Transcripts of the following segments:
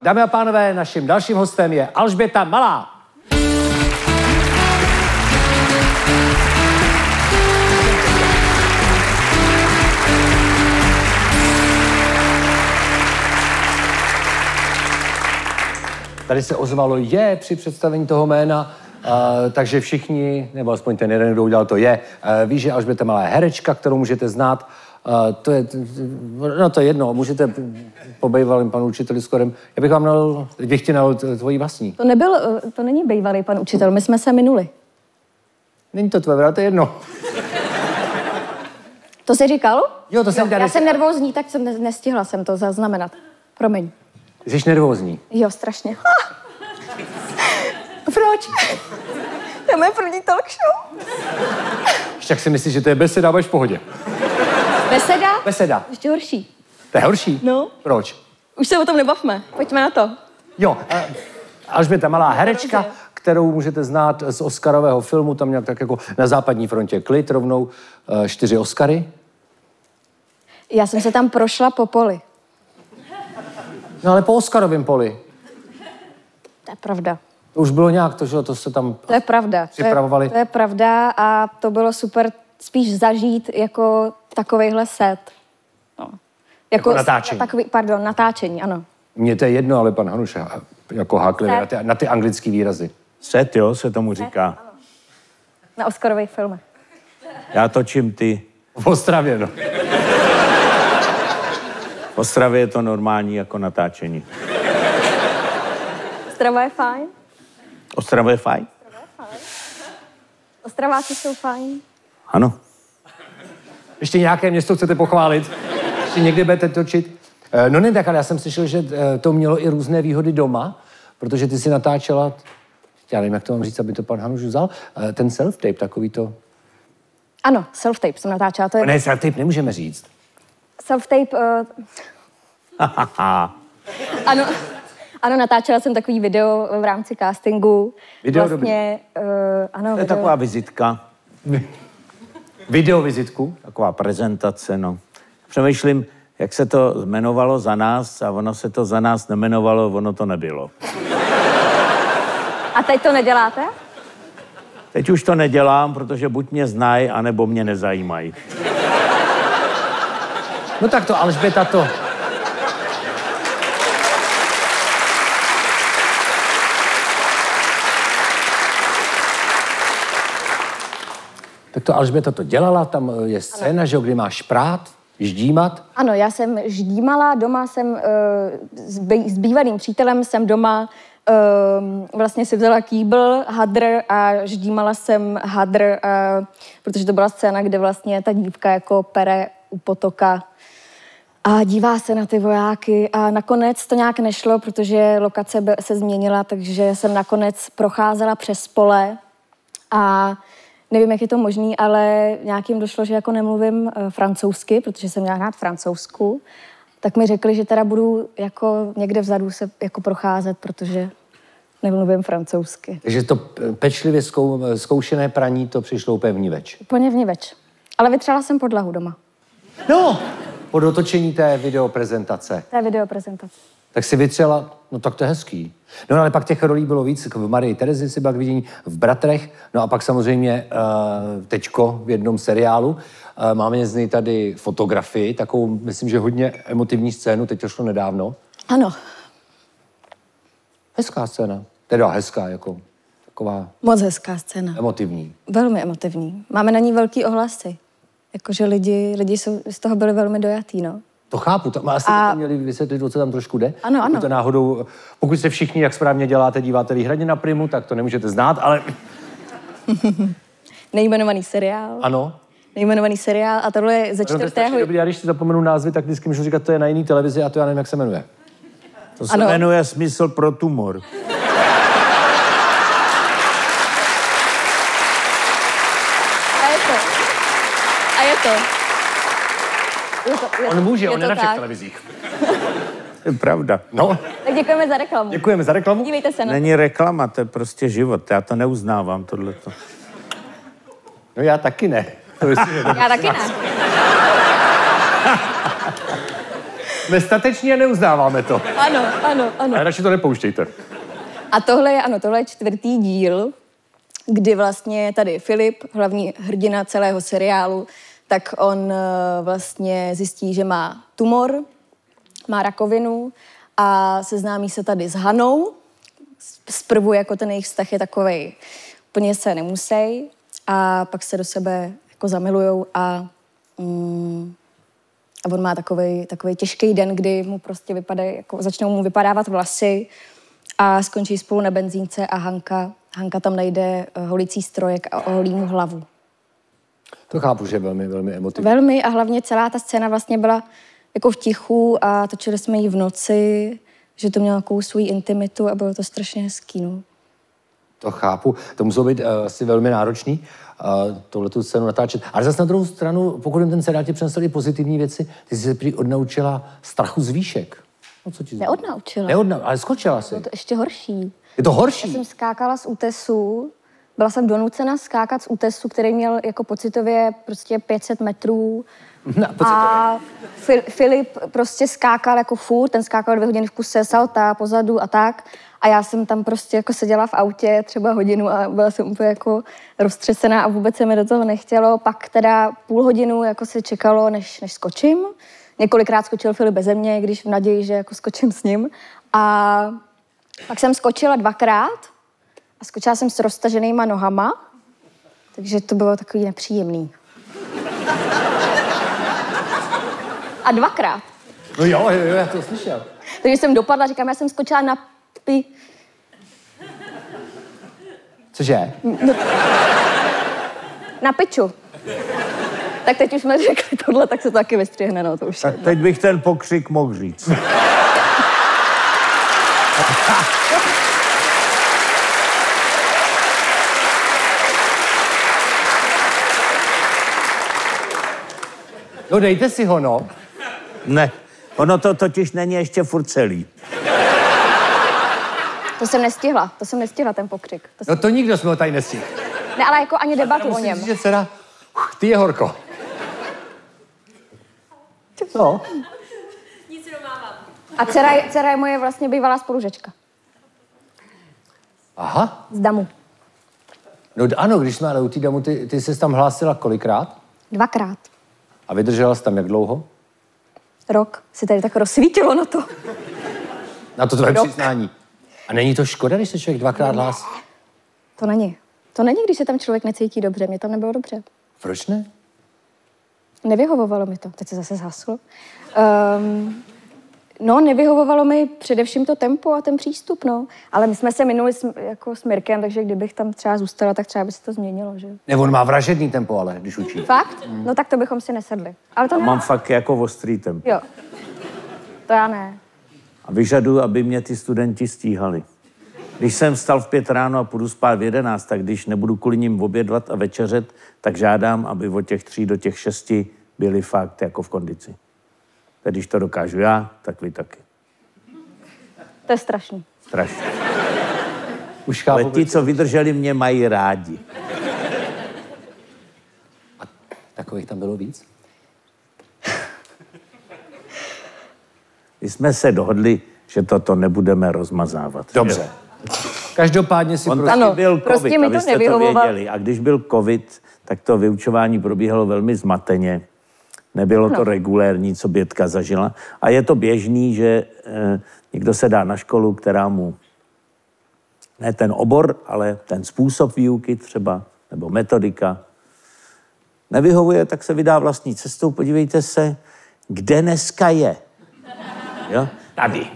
Dámy a pánové, naším dalším hostem je Alžběta Malá. Tady se ozvalo je při představení toho jména, takže všichni, nebo aspoň ten jeden, kdo udělal to je, ví, že Alžběta Malá je herečka, kterou můžete znát. To je jedno, můžete po bývalým panu učiteli Skorem. Já bych vám nalil, tvojí vlastní. To není bývalý pan učitel, my jsme se minuli. Není to tvoje, to je jedno. To jsi říkal? Jo, to jsem tady... Já jsem nervózní, tak jsem nestihla jsem to zaznamenat. Promiň. Jsi nervózní? Jo, strašně. Proč? To je moje první talk show. Však si myslíš, že to je beseda, budeš v pohodě. Beseda? Beseda. Ještě horší. To je horší? No. Proč? Už se o tom nebavme. Pojďme na to. Jo, Alžběta Malá herečka, kterou můžete znát z Oscarového filmu, tam nějak tak jako na západní frontě klid, rovnou 4 Oscary. Já jsem se tam prošla po poli. No ale po Oscarovém poli. To je pravda. To už bylo nějak to, že to se tam To je pravda. připravovali. To je pravda a to bylo super spíš zažít jako takovejhle set. No. Jako natáčení. Natáčení, ano. Mně to je jedno, ale pan Hanuš jako háklivý na ty anglický výrazy. Set, jo, se tomu říká. Ano. Na Oscarových filmech. Já točím ty. V Ostravě, no. V Ostravě je to normální jako natáčení. Ostrava je fajn. Ostrava je fajn? Ostraváci jsou fajn. Ano. Ještě nějaké město chcete pochválit? Ještě někdy budete točit? No ne, tak ale já jsem slyšel, že to mělo i různé výhody doma, protože ty si natáčela, já nevím, jak to mám říct, aby to pan Hanuš vzal, ten self-tape, takový to... Ano, self-tape jsem natáčela. To je... Ne, self-tape nemůžeme říct. Self-tape... Ano, natáčela jsem takový video v rámci castingu. Video vlastně, ano, to je taková vizitka. Videovizitku? Taková prezentace, no. Přemýšlím, jak se to jmenovalo za nás a ono se to za nás nemenovalo, ono to nebylo. A teď to neděláte? Teď už to nedělám, protože buď mě znají, anebo mě nezajímají. No tak to Alžběta to... Tak to Alžběta to dělala, tam je scéna, že kdy máš šprát, ždímat. Ano, já jsem ždímala, doma jsem s bývalým přítelem jsem doma vlastně si vzala kýbl, hadr a ždímala jsem hadr, protože to byla scéna, kde vlastně ta dívka jako pere u potoka a dívá se na ty vojáky a nakonec to nějak nešlo, protože lokace se změnila, takže jsem nakonec procházela přes pole a nevím, jak je to možný, ale nějakým došlo, že jako nemluvím francouzsky, protože jsem měla hrát francouzsku, tak mi řekli, že teda budu jako někde vzadu se jako procházet, protože nemluvím francouzsky. Takže to pečlivě zkoušené praní, to přišlo úplně vniveč. Úplně vniveč. Ale vytřela jsem podlahu doma. No, po dotočení té videoprezentace. Tak si vytřela, no tak to je hezký. No ale pak těch rolí bylo víc, v Marii Terezi si byla k vidění, v Bratrech, no a pak samozřejmě teďko v jednom seriálu. Máme z něj tady fotografii, takovou, myslím, že hodně emotivní scénu, teď to šlo nedávno. Ano. Hezká scéna, teda hezká, jako taková... Moc hezká scéna. Emotivní. Velmi emotivní. Máme na ní velký ohlasy. Jakože lidi z toho byli velmi dojatý, no. To chápu, to asi byste měli vysvětlit, o co tam trošku jde. Ano. To náhodou, pokud se všichni, jak správně děláte, díváte výhradně na Primu, tak to nemůžete znát, ale... Nejmenovaný seriál. Ano. Nejmenovaný seriál a tohle je ze 4. Dobrý, já když si zapomenu názvy, tak vždycky můžu říkat, to je na jiný televizi a to já nevím, jak se jmenuje. To se jmenuje Smysl pro tumor. A je to. On může, on je je na všech tak. televizích. To je pravda. No. Tak děkujeme za reklamu. Děkujeme za reklamu. Dívejte se na to. Není reklama, to je prostě život. Já to neuznávám, tohleto. No já taky ne. Já taky ne. Jsme stateční a neuznáváme to. Ano. A radši to nepouštějte. A tohle je 4. díl, kdy vlastně tady Filip, hlavní hrdina celého seriálu, tak on vlastně zjistí, že má tumor, má rakovinu a seznámí se tady s Hanou. Zprvu jako ten jejich vztah je takovej, úplně se nemusí a pak se do sebe jako zamilujou a on má takovej těžký den, kdy mu prostě začnou mu vypadávat vlasy a skončí spolu na benzínce a Hanka tam najde holící strojek a oholí mu hlavu. To chápu, že je velmi, velmi emotivní. Velmi a hlavně celá ta scéna vlastně byla jako v tichu a točili jsme ji v noci, že to mělo nějakou svou intimitu a bylo to strašně hezký, no. To chápu. To muselo být asi velmi náročný, tuhletu scénu natáčet. Ale zase na druhou stranu, pokud jim ten seriál ti přinesl i pozitivní věci, ty jsi se prý odnaučila strachu z výšek. No, co ti Neodnaučila. Ale skočila jsi. No to ještě horší. Je to horší? Já jsem skákala z útesu, byla jsem donucena skákat z útesu, který měl jako pocitově prostě 500 metrů. A Filip prostě skákal jako furt, ten skákal 2 hodiny v kuse, salta pozadu a tak. A já jsem tam prostě jako seděla v autě třeba hodinu a byla jsem úplně jako roztřesená a vůbec se mi do toho nechtělo. Pak teda půl hodinu jako se čekalo, než skočím. Několikrát skočil Filip beze mě, když v naději, že jako skočím s ním. A pak jsem skočila 2krát a skočila jsem s roztaženýma nohama, takže to bylo takový nepříjemný. A 2krát. No jo, já to slyšel. Takže jsem dopadla, říkám, já jsem skočila na Cože? Na piču. Tak teď už jsme řekli tohle, tak se to taky vystřihne, no to už. Tak teď bych ten pokřik mohl říct. No dejte si ho, no. Ne, ono to totiž není ještě furt celý. To jsem nestihla, ten pokřik. No to nikdo jsme ho tady nestihl. Ne, ale jako ani debatu o něm. Říct, že dcera, ty je horko. No. Nic domávám. A dcera je moje vlastně bývalá spolužečka. Aha. Z Damu. No ano, když jsme ale u té Damu, ty jsi tam hlásila kolikrát? 2krát. A vydržela jsi tam jak dlouho? Rok. Si tady tak rozsvítilo na to. Na to tvoje přiznání. A není to škoda, když se člověk 2krát hlásí? To není. To není, když se tam člověk necítí dobře. Mně tam nebylo dobře. Proč ne? Nevyhovovalo mi to. Teď se zase zhaslo. No, nevyhovovalo mi především to tempo a ten přístup, no. Ale my jsme se minuli jako s Mirkem, takže kdybych tam třeba zůstala, tak třeba by se to změnilo, že? Ne, on má vražedný tempo, ale když učí. Fakt? No tak to bychom si nesedli. Ale to Mám fakt jako ostrý tempo. Jo. To já ne. A vyžaduju, aby mě ty studenti stíhali. Když jsem vstal v 5 ráno a půjdu spát v 11, tak když nebudu kvůli ním obědvat a večeřet, tak žádám, aby od těch 3 do těch 6 byli fakt jako v kondici. Tak když to dokážu já, tak vy taky. To je strašný. Strašný. Už chápu, ale ti, co vydrželi, mě mají rádi. A takových tam bylo víc? My jsme se dohodli, že toto nebudeme rozmazávat. Dobře. Každopádně si prostě byl covid, prostě mi to abyste to nevyhovovalo. věděli. A když byl covid, tak to vyučování probíhalo velmi zmateně. Nebylo to regulérní, co Bětka zažila. A je to běžný, že někdo se dá na školu, která mu ne ten obor, ale ten způsob výuky třeba, nebo metodika nevyhovuje, tak se vydá vlastní cestou. Podívejte se, kde dneska je. Jo? Tady.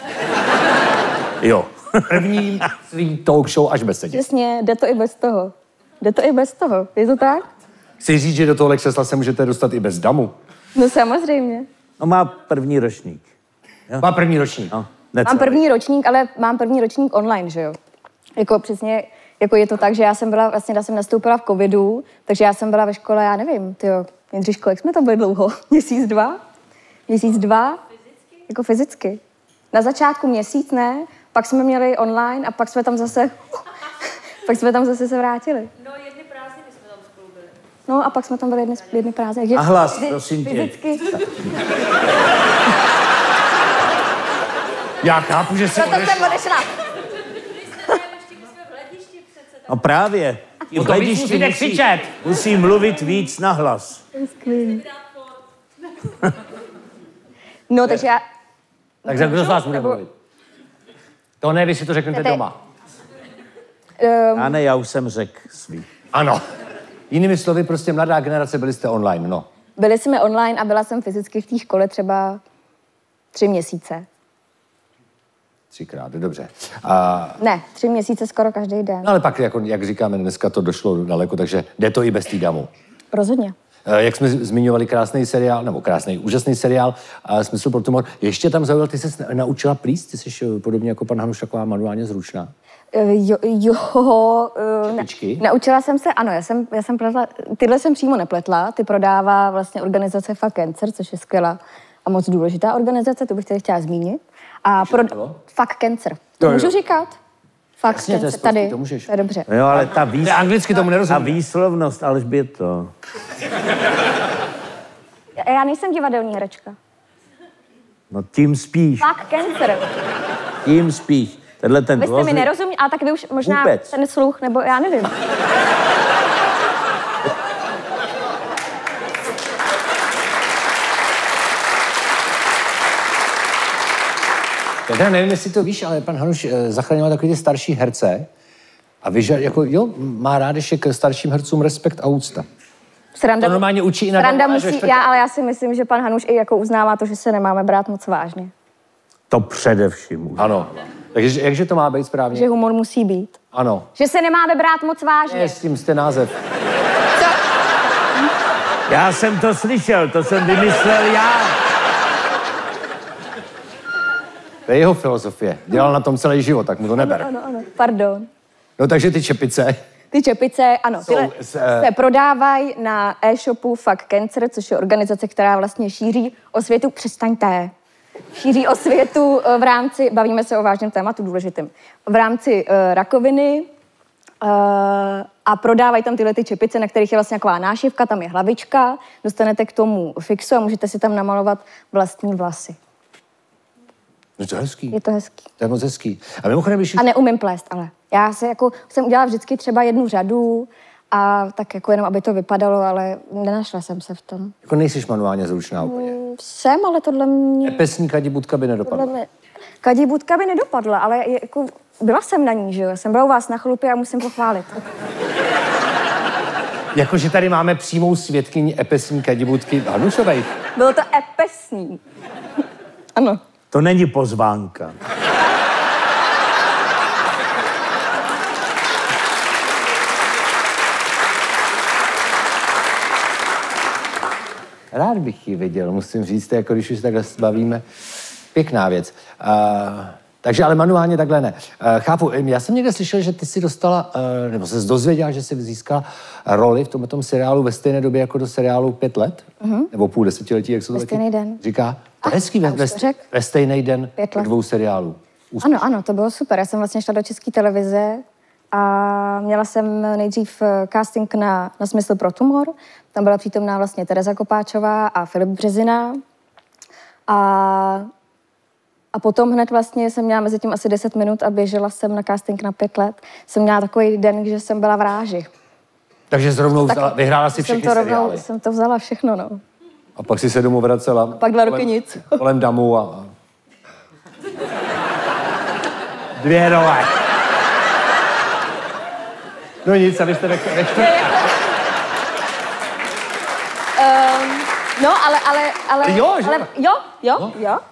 Jo. První svý talk show až bez sedě. Přesně, jde to i bez toho. Je to tak? Chci říct, že do tohohle křesla se můžete dostat i bez Damu. No samozřejmě. No má první ročník. Jo? Má první ročník. No, mám první ročník, ale mám první ročník online, že jo? Jako přesně, jako je to tak, že já jsem nastoupila v covidu, takže já jsem byla ve škole, já nevím, tyjo, Jindřiško, jak jsme tam byli dlouho? Měsíc, dva? Fyzicky? Jako fyzicky. Na začátku měsíc, ne? Pak jsme měli online a pak jsme tam zase se vrátili. No, jedny prázdniny jsme tam spolu byli. No a pak jsme tam byli jedny prázdniny. A hlas, prosím tě. Fyzicky. Já chápu, že jsi Proto jsem odešla. No právě. I v hledišti musí mluvit víc nahlas. No, takže já... Takže kdo z vás bude mluvit? To ne, vy si to řeknete doma. Já ne, já už jsem řekl svý. Ano. Jinými slovy, prostě mladá generace, byli jste online, no. Byli jsme online a byla jsem fyzicky v té škole třeba 3 měsíce. 3krát, dobře. Ne, 3 měsíce skoro každý den. No ale pak, jako, jak říkáme, dneska to došlo daleko, takže jde to i bez té damu. Rozhodně. Jak jsme zmiňovali krásný seriál, nebo krásný, úžasný seriál, Smysl pro tumor. Ještě tam zaujal, ty jsi naučila plíst? Ty jsi podobně jako pan Hanuš taková manuálně zručná? Naučila jsem se, ano, já jsem pletla, tyhle jsem přímo nepletla, ty prodává vlastně organizace Fuck Cancer, což je skvělá a moc důležitá organizace, to bych tady chtěla zmínit. A Fuck Cancer. To můžu říkat? Fuck Jasně, Cancer, tady, to můžeš. To je dobře. Jo, ale anglicky tomu nerozumím. A výslovnost, Alžběto. Já nejsem divadelní herečka. No tím spíš. Fuck Cancer. Tím spíš. Vy jste mi nerozuměli, ale tak vy už možná vůbec. Ten sluch, nebo já nevím. Já nevím, jestli to víš, ale pan Hanuš zachraňoval takový ty starší herce a jako, jo, má rád ještě k starším hercům respekt a úcta. Sranda, to normálně učí i na ale já si myslím, že pan Hanuš i jako uznává to, že se nemáme brát moc vážně. To především. Ano. Takže jakže to má být správně? Že humor musí být. Ano. Že se nemáme brát moc vážně. Ne, s tím jste název. Co? Já jsem to slyšel, to jsem vymyslel já. To je jeho filozofie. Dělal na tom celý život, tak mu to neber. Ano, pardon. No takže ty čepice. Ty čepice, ano, tyhle se prodávají na e-shopu Fuck Cancer, což je organizace, která vlastně šíří osvětu, přestaňte, šíří osvětu v rámci, bavíme se o vážném tématu důležitým, v rámci rakoviny a prodávají tam tyhle ty čepice, na kterých je vlastně taková nášivka, tam je hlavička, dostanete k tomu fixu a můžete si tam namalovat vlastní vlasy. No to je hezký. Je to hezký. To je moc hezký. A mimochodem, když... A neumím plést, ale. Já se jako, jsem udělala vždycky třeba 1 řadu a tak jako jenom, aby to vypadalo, ale nenašla jsem se v tom. Jako nejsiš manuálně zručná úplně. Jsem, ale tohle mě... Epesní kadibudka by nedopadla. Kadibudka by nedopadla, ale jako byla jsem na ní, že jo? Jsem byla u vás na chlupě a musím pochválit. Jakože tady máme přímou svědkyni epesní kadibudky Hanušovej. Bylo to epesní. Ano. To není pozvánka. Rád bych ji viděl, musím říct, jako když už se takhle bavíme. Pěkná věc. Takže ale manuálně takhle ne. Chápu, já jsem někde slyšel, že ty jsi dostala, nebo se dozvěděla, že jsi získala roli v tomto seriálu ve stejné době jako do seriálu 5 let? Nebo půl desetiletí, jak se to ve stejný den. říká? To je hezký, ve stejný den 2 seriálů. Ano, to bylo super. Já jsem vlastně šla do České televize a měla jsem nejdřív casting na Smysl pro tumor. Tam byla přítomná vlastně Tereza Kopáčová a Filip Březina. A potom hned vlastně jsem měla mezi tím asi 10 minut a běžela jsem na casting na 5 let. Jsem měla takový den, že jsem byla v ráži. Takže zrovnou vyhrála si všechny seriály. Jsem to vzala všechno, no. A pak si se domů vracela. Pak 2 roky nic. Kolem damu a... 2 role. No nic, abyste nechtěli. No, ale... Jo.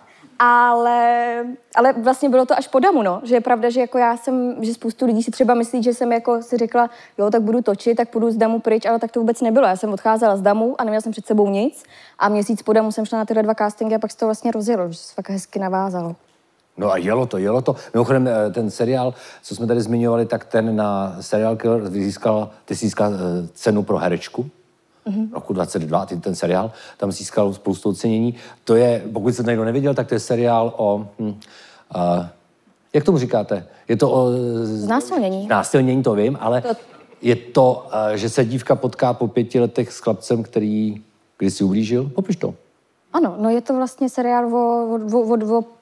Ale vlastně bylo to až po damu, no. Že je pravda, že jako že spoustu lidí si třeba myslí, že jsem jako si řekla, jo, tak budu točit, tak půjdu z damu pryč, ale tak to vůbec nebylo. Já jsem odcházela z damu a neměla jsem před sebou nic a měsíc po damu jsem šla na tyhle 2 castingy a pak se to vlastně rozjelo, že se fakt hezky navázalo. No a jelo to. Mimochodem, ten seriál, co jsme tady zmiňovali, tak ten na Serial Killer ty získal cenu pro herečku. Roku 22, ten seriál, tam získal spoustu ocenění. To je, pokud se to někdo neviděl, tak to je seriál o... jak tomu říkáte? Je to o... Znásilnění. Násilnění, to vím, ale je to, že se dívka potká po 5 letech s chlapcem, který když si ublížil. Popiš to. Ano, no je to vlastně seriál o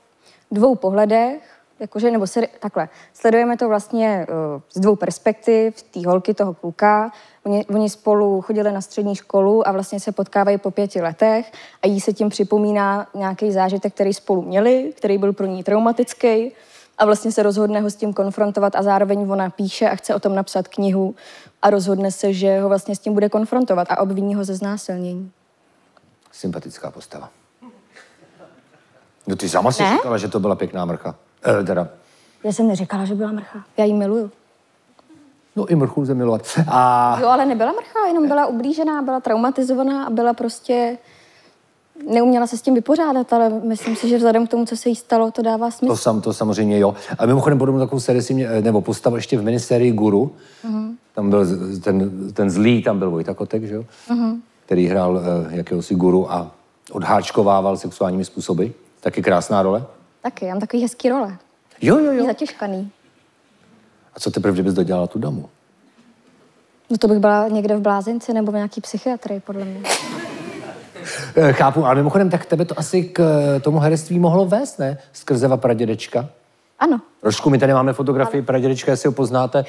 dvou pohledech, jakože, nebo takhle, sledujeme to vlastně z dvou perspektiv, té holky, toho kluka. Oni spolu chodili na střední školu a vlastně se potkávají po 5 letech a jí se tím připomíná nějaký zážitek, který spolu měli, který byl pro ní traumatický a vlastně se rozhodne ho s tím konfrontovat a zároveň ona píše a chce o tom napsat knihu a rozhodne se, že ho vlastně s tím bude konfrontovat a obviní ho ze znásilnění. Sympatická postava. No ty sama si říkala, že to byla pěkná mrcha. Já jsem neříkala, že byla mrcha. Já ji miluju. No i mrchu lze milovat. Jo, ale nebyla mrcha, jenom byla ublížená, byla traumatizovaná a byla prostě... Neuměla se s tím vypořádat, ale myslím si, že vzhledem k tomu, co se jí stalo, to dává smysl. To samozřejmě jo. A mimochodem podobnou takovou sérii nebo postavu ještě v minisérii Guru. Tam byl ten zlý, tam byl Vojta Kotek, že jo? Který hrál jakéhosi guru a odháčkovával sexuálními způsoby. Taky krásná role. Taky, já mám takový hezký role. Jo. Zatěžkaný. A co teprve, kdybys dodělala tu damu? No to bych byla někde v blázinci nebo v nějaký psychiatrii, podle mě. Chápu, ale mimochodem, tak tebe to asi k tomu herectví mohlo vést, ne? Skrzeva pradědečka. Ano. Trošku, my tady máme fotografii pradědečka, jestli ho poznáte.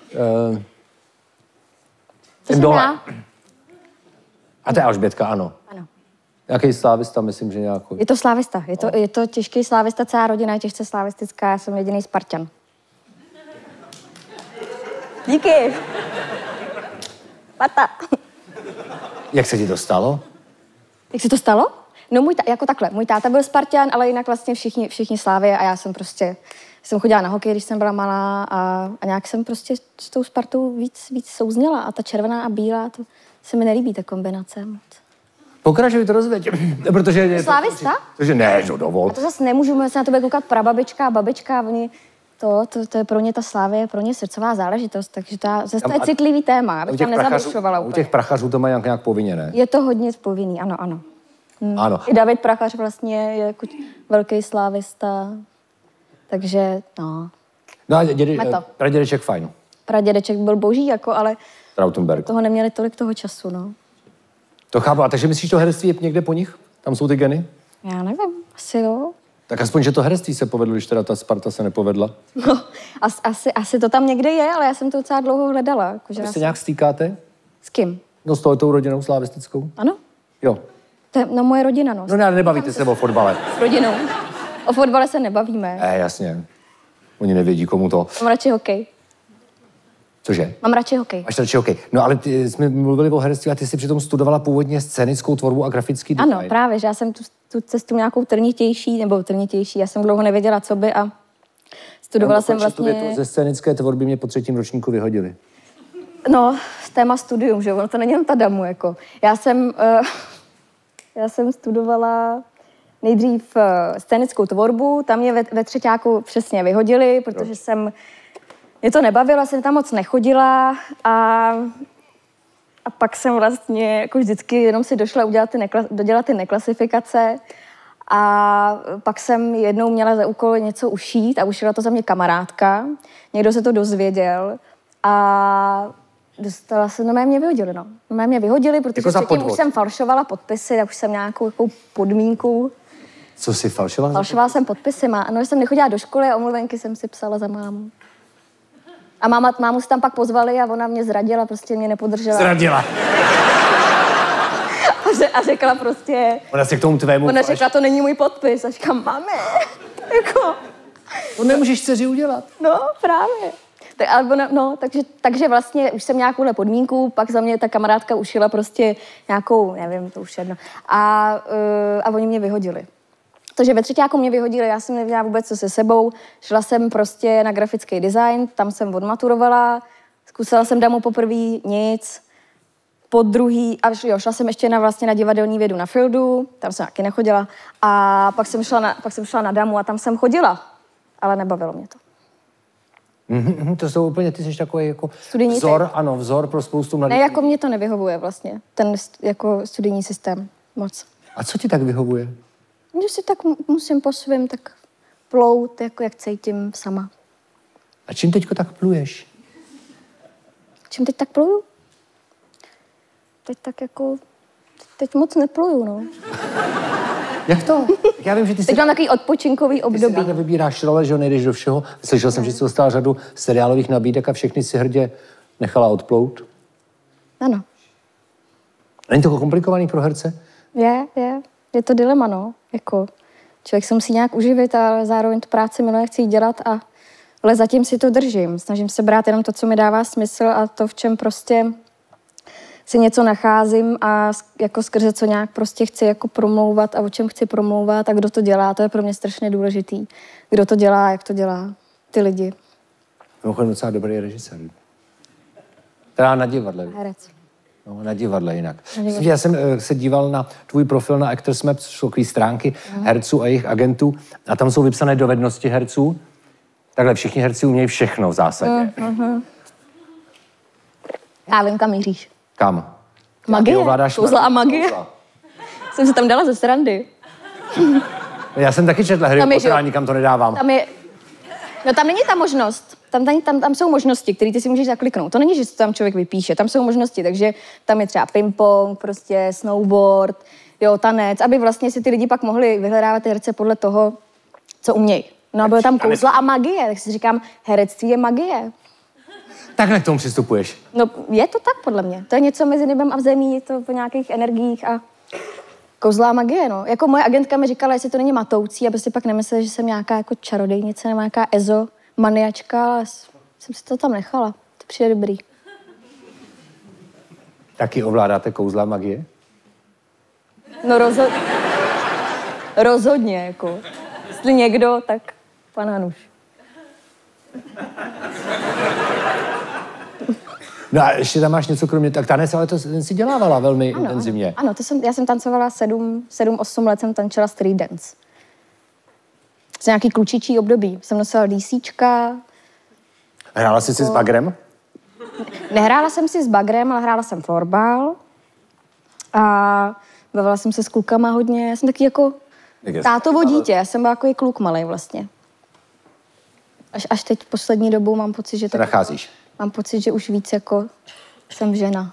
Ten dole. A to je Alžbětka, ano. Ano. Nějaký slávista, myslím, že nějaký. Je to slávista. Je to těžký slávista, celá rodina je těžce slávistická, já jsem jediný Spartan. Díky. Pata. Jak se ti to stalo? Jak se to stalo? No jako takhle, můj táta byl Spartan, ale jinak vlastně všichni Slávie a já jsem chodila na hokej, když jsem byla malá a nějak jsem prostě s tou Spartou víc souzněla a ta červená a bílá, to se mi nelíbí, ta kombinace moc. Pokračuj, to rozvěď, protože... Slávista? Protože ne, to dovol. A to zase nemůžeme se na tebe koukat prababička a babička, oni... To je pro ně ta Slávie, je pro ně srdcová záležitost, takže to je citlivý téma, abych tam nezabušovala úplně. U těch prachařů to mají nějak povinně, ne? Je to hodně povinný, ano. Ano. I David Prachař vlastně je jako velký slávista, takže no. No a pradědeček fajn. Pradědeček byl boží, ale Trautenberg. Toho neměli tolik toho času, no. To chápu, a takže myslíš, to herectví je někde po nich? Tam jsou ty geny? Já nevím, asi jo. Tak aspoň, že to herectví se povedlo, když teda ta Sparta se nepovedla. No, asi to tam někde je, ale já jsem to docela dlouho hledala. Vy se nějak stýkáte? S kým? No s tou rodinou slavistickou. Ano. Jo. To je moje rodina, no. No ne, nebavíte se o fotbale. S rodinou. O fotbale se nebavíme. Jasně. Oni nevědí, komu to. Mám radši hokej. Cože? Mám radši hokej. Máš radši hokej. No ale jsme mluvili o herectví a ty jsi přitom studovala původně scénickou tvorbu a grafický design. Ano, právě, že já jsem tu cestu nějakou trnitější, já jsem dlouho nevěděla, co by a studovala jsem vlastně... Ze scénické tvorby mě po 3. ročníku vyhodili. No, téma studium, že ono to není jen ta damu, jako. Já jsem studovala nejdřív scénickou tvorbu, tam mě ve 3. přesně vyhodili, protože mě to nebavilo, jsem tam moc nechodila a pak jsem vlastně jako vždycky jenom si došla dodělat ty neklasifikace a pak jsem jednou měla za úkol něco ušít a ušila to za mě kamarádka. Někdo se to dozvěděl a dostala se, mě vyhodili, no. Mě vyhodili, protože jako předtím už jsem falšovala podpisy, tak už jsem nějakou podmínku. Co jsi falšovala? Falšovala jsem podpisy, jsem nechodila do školy a omluvenky jsem si psala za mámu. A mámu si tam pak pozvali a ona mě zradila, prostě mě nepodržela. Zradila. A řekla prostě... Ona se k tomu tvému... Ona řekla, to není můj podpis. A říkám, máme. Jako... To nemůžeš dceři udělat. No, právě. Takže vlastně už jsem nějakouhle podmínku, pak za mě ta kamarádka ušila prostě nějakou, nevím, to už jedno. A oni mě vyhodili. Takže ve 3. mě vyhodili, já jsem nevěděla vůbec, co se sebou. Šla jsem prostě na grafický design, tam jsem odmaturovala, zkusila jsem damu poprvé, nic. Po druhý, šla jsem ještě na divadelní vědu na Fildu, tam jsem taky nechodila. A pak jsem šla na damu a tam jsem chodila, ale nebavilo mě to. To jsou úplně, ty jsi takový jako studijní vzor, typ. Ano, vzor pro spoustu mladých. Ne, jako mě to nevyhovuje vlastně, ten jako studijní systém moc. A co ti tak vyhovuje? Když si tak musím po svým tak plout, jako jak cítím sama. A čím teďko tak pluješ? Čím teď tak pluju? Teď moc nepluju, no. Jak to? Já vím, že ty Teď mám takový odpočinkový období. Ty si nevybíráš role, že nejdeš do všeho. Slyšel jsem, že jsi dostala řadu seriálových nabídek a všechny si hrdě nechala odplout. Ano. Není to komplikovaný pro herce? Je. Je to dilema, no. Jako, člověk se musí nějak uživit a zároveň tu práci miluje, chci jí dělat ale zatím si to držím. Snažím se brát jenom to, co mi dává smysl a to, v čem prostě si něco nacházím a jako skrze co nějak prostě chci jako promlouvat a o čem chci promlouvat a kdo to dělá, to je pro mě strašně důležitý. Kdo to dělá, jak to dělá, ty lidi. Mimochodem docela dobrý režisér. Teda na divadle. Herec. No, na divadle jinak. Já jsem se díval na tvůj profil na Actors Map, jsou takové stránky herců a jejich agentů a tam jsou vypsané dovednosti herců. Takhle všichni herci umějí všechno v zásadě. Já vím, kam míříš. Kam? Magie, kouzla a magie. Jsem se tam dala ze srandy. Já jsem taky četl Harry Potter, ale nikam to nedávám. Tam není ta možnost. Tam jsou možnosti, které ty si můžeš zakliknout. To není, že to tam člověk vypíše. Tam jsou možnosti, takže tam je třeba ping-pong, prostě snowboard, jo, tanec, aby vlastně si ty lidi pak mohli vyhledávat ty herce podle toho, co umějí. No a bylo tam kouzla a magie, tak si říkám, herectví je magie. Takhle k tomu přistupuješ? No, je to tak podle mě. To je něco mezi nebem a v zemí, je to po nějakých energiích a kouzla a magie, no. Jako moje agentka mi říkala, jestli to není matoucí, aby si pak nemyslela, že jsem nějaká jako čarodejnice nebo nějaká ezo maniačka, ale jsem si to tam nechala. To přijde dobrý. Taky ovládáte kouzla a magie? No rozhodně, jako. Jestli někdo, tak pan Hanuš. No a ještě tam máš něco kromě, tak tanec, ale to si dělávala velmi intenzivně. Ano, já jsem tancovala 7-8 let, jsem tančila street dance. Z nějaký klučičí období. Jsem nosila DCčka. Hrála jsi si s bagrem? Nehrála jsem si s bagrem, ale hrála jsem florbal. A bavila jsem se s klukama hodně. Já jsem taky jako tátovo dítě. Já jsem byla jako kluk malej vlastně. Až teď poslední dobou mám pocit, že... Nacházíš? Mám pocit, že už víc jako jsem žena.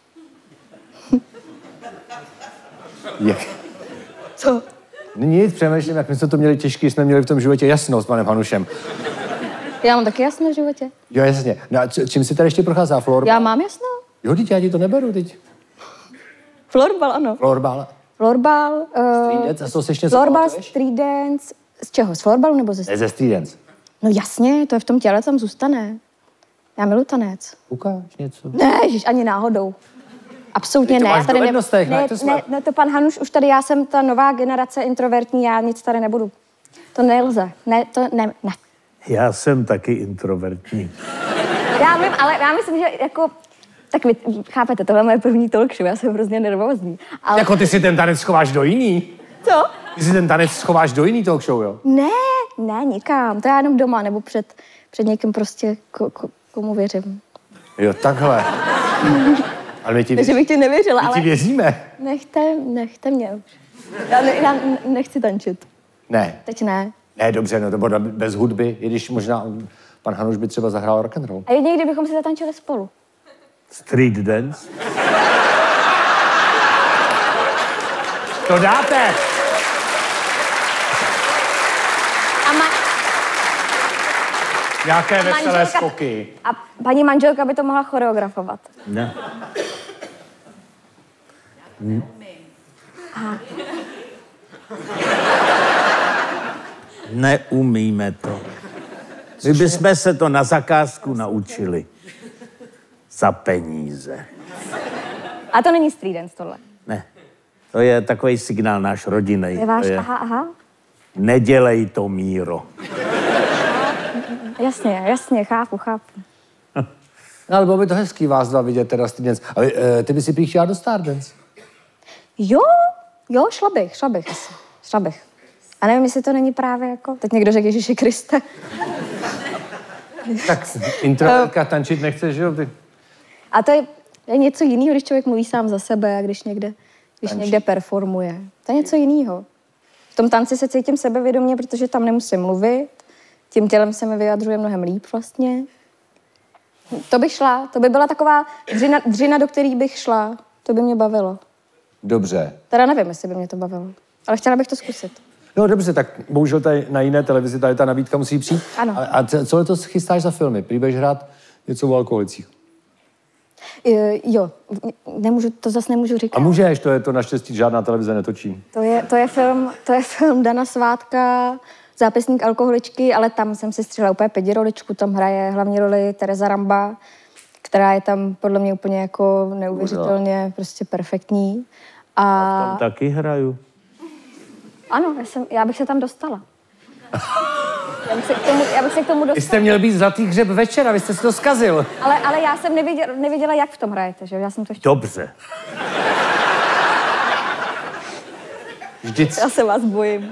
Jak? Co? Nic, přemýšlím, jak my jsme to měli těžký, jsme měli v tom životě jasno s panem Hanušem. Já mám taky jasno v životě. Jo, jasně. No a čím si tady ještě procházá? Florbal? Já mám jasno. Jo, teď já ti to neberu teď. Florbal, ano. Florbal. Florbal. Street dance, a to se ještě florbal, street dance. Z čeho? Z florbalu nebo ze street? Ze street dance. No jasně, to je v tom těle, tam zůstane. Já miluji tanec. Ukáž něco. Ne, ježiš, ani náhodou. Absolutně ne. Tady ne, to pan Hanuš, už tady já jsem ta nová generace introvertní, já nic tady nebudu. To nelze. Ne. Já jsem taky introvertní. Já vím, ale já myslím, že jako... Tak vy chápete, tohle je moje první talk show, já jsem hrozně nervózní. Ale... Jako ty si ten tanec schováš do jiný? Co? Ty si ten tanec schováš do jiný talk show, jo? Ne, nikam. To já jenom doma, nebo před někým prostě, komu věřím. Jo, takhle. Ale my ti Takže bych ti nevěřila, ale... My ti věříme. Nechte mě už. Já nechci tančit. Ne. Teď ne. Ne, dobře, no to bylo bez hudby, i když možná pan Hanuš by třeba zahrál rock and roll. A jedině, kdybychom si zatančili spolu. Street dance? To dáte! Nějaké veselé skoky. A paní manželka by to mohla choreografovat. Ne. Neumíme to. My bychom se to na zakázku naučili. Za peníze. A to není street dance tohle? Ne. To je takový signál náš rodinný. Je váš, aha. Nedělej to, Míro. Jasně, chápu. No, ale bylo by to hezký vás dva vidět teda street dance. Ale ty by si prý chtěla do Stardance. Jo, šla bych. A nevím, jestli to není právě jako... Teď někdo řekl Ježíši Kriste. Tak introvertka tančit nechceš, jo? Ty... A to je něco jiného, když člověk mluví sám za sebe a když někde performuje. To je něco jiného. V tom tanci se cítím sebevědomě, protože tam nemusím mluvit. Tím tělem se mi vyjadřuje mnohem líp vlastně. To bych šla. To by byla taková dřina, do který bych šla. To by mě bavilo. Dobře. Teda nevím, jestli by mě to bavilo. Ale chtěla bych to zkusit. No dobře, tak bohužel tady na jiné televizi tady ta nabídka musí přijít. Ano. A co letos chystáš za filmy? Prý budeš hrát něco o alkoholicích. Jo, to zase nemůžu říkat. A můžeš, to naštěstí žádná televize netočí. To je film Dana Svátka, Zápisník alkoholičky, ale tam jsem si střihla úplně pediroličku, tam hraje hlavní roli Tereza Ramba, která je tam podle mě úplně jako neuvěřitelně prostě perfektní. A tam taky hraju. Ano, já bych se tam dostala. Já bych se k tomu dostala. Vy jste měl být Zlatý hřeb večera, vy jste si to zkazil. Ale já jsem nevěděla, jak v tom hrajete, že já jsem to ještě... Dobře. Vždycky. Já se vás bojím.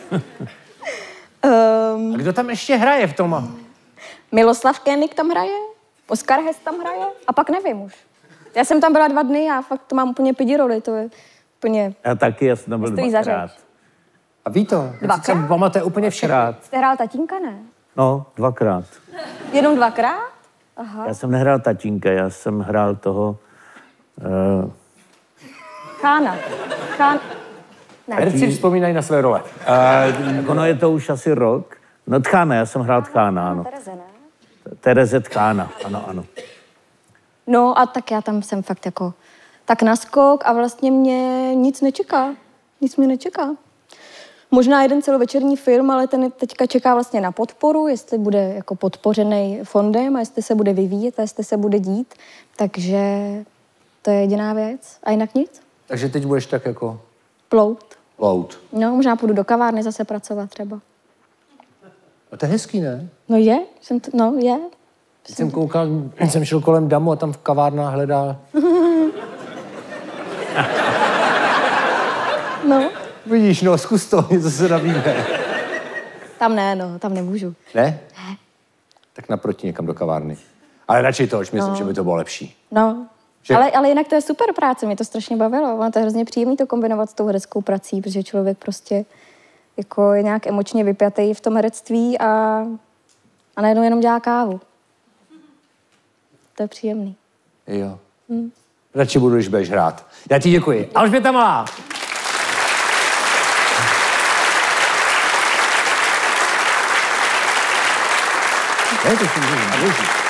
A kdo tam ještě hraje v tom? Miloslav Koenig tam hraje, Oskar Hess tam hraje a pak nevím už. Já jsem tam byla 2 dny a fakt to mám úplně pidiroli, to je úplně... Já taky, já jsem tam byl 2krát. A ví to? 2krát? Se pamatuje úplně všechno. Jste hrál tatínka, ne? No, 2krát. Jenom 2krát? Aha. Já jsem nehrál tatínka, já jsem hrál toho... Chána. Ne. Herci vzpomínají na své role. Tak ono je to už asi rok. No Tchána, já jsem hrál Tchána, ano. Tereze, ne? Tereze Tchána, ano. No a tak já tam jsem fakt jako tak naskok a vlastně mě nic nečeká. Nic mě nečeká. Možná jeden celovečerní film, ale ten teďka čeká vlastně na podporu, jestli bude jako podpořený fondem a jestli se bude vyvíjet a jestli se bude dít. Takže to je jediná věc. A jinak nic. Takže teď budeš tak jako... Plout. No, možná půjdu do kavárny zase pracovat třeba. A to je hezký, ne? No je. Je. Jsem koukal, jsem šel kolem Damu a tam v kavárnách hledal. No. Vidíš, no, zkus to, něco se nabídne. Tam ne, tam nemůžu. Ne? Ne. Tak naproti někam do kavárny. Ale radši to, myslím, že by to bylo lepší. No. Že... Ale jinak to je super práce, mě to strašně bavilo. Ono to je hrozně příjemné to kombinovat s tou hereckou prací, protože člověk prostě jako je nějak emočně vypjatý v tom herectví a najednou jenom dělá kávu. To je příjemný. Jo. Radši budu, když budeš hrát. Já ti děkuji. Alžběta Malá. Ne, to si můžu.